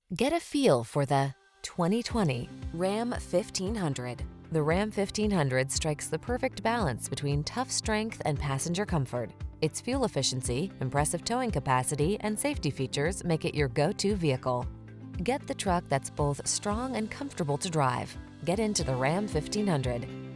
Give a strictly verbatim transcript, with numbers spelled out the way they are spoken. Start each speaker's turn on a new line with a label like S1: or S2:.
S1: Get a feel for the twenty twenty Ram fifteen hundred. The Ram fifteen hundred strikes the perfect balance between tough strength and passenger comfort. Its fuel efficiency, impressive towing capacity, and safety features make it your go-to vehicle. Get the truck that's both strong and comfortable to drive. Get into the Ram fifteen hundred.